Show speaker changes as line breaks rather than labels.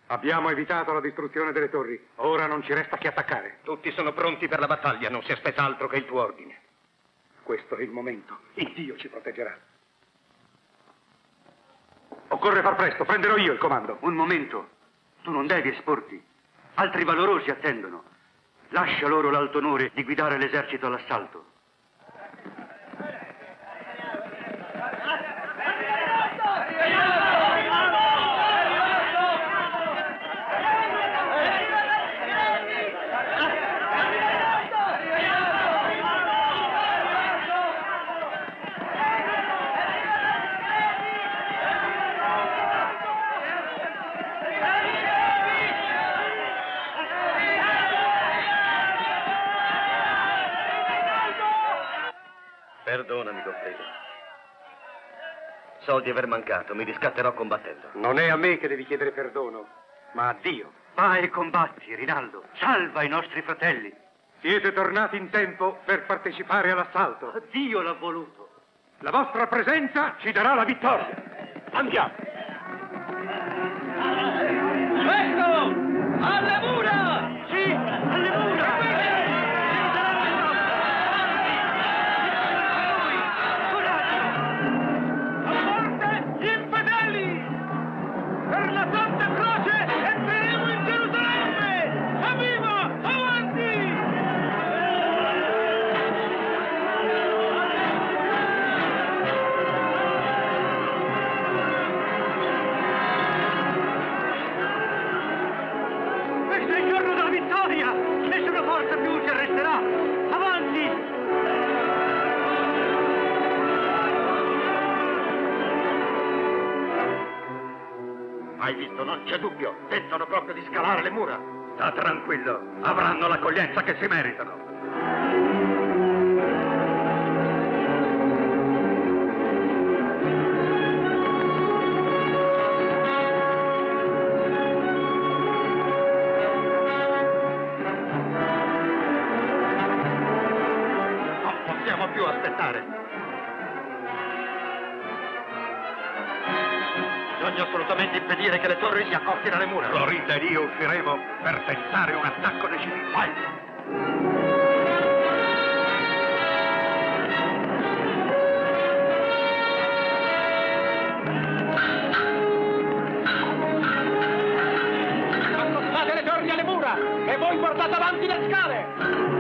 Abbiamo evitato la distruzione delle torri. Ora non ci resta che attaccare.
Tutti sono pronti per la battaglia, non si aspetta altro che il tuo ordine.
Questo è il momento. Il Dio ci proteggerà. Occorre far presto, prenderò io il comando.
Un momento. Tu non devi esporti. Altri valorosi attendono. Lascia loro l'alto onore di guidare l'esercito all'assalto.
Perdonami, Goffredo. So di aver mancato, mi riscatterò combattendo.
Non è a me che devi chiedere perdono, ma a Dio.
Vai e combatti, Rinaldo. Salva i nostri fratelli.
Siete tornati in tempo per partecipare all'assalto.
Dio l'ha voluto.
La vostra presenza ci darà la vittoria. Andiamo.
Presto! Alle mura!
Sì, alle mura!
Per la Santa Croce entreremo in Gerusalemme! Evviva! Avanti!
Questo è il giorno della vittoria! Nessuna forza più ci arresterà! Avanti!
Hai visto, non c'è dubbio. Tentano proprio di scalare le mura. Sta tranquillo, avranno l'accoglienza che si meritano. Non possiamo più aspettare. Bisogna assolutamente impedire che le torri si accostino alle mura. Florinda ed io usciremo per tentare un attacco decisivo. Vai!
Accostate le torri alle mura e voi portate avanti le scale!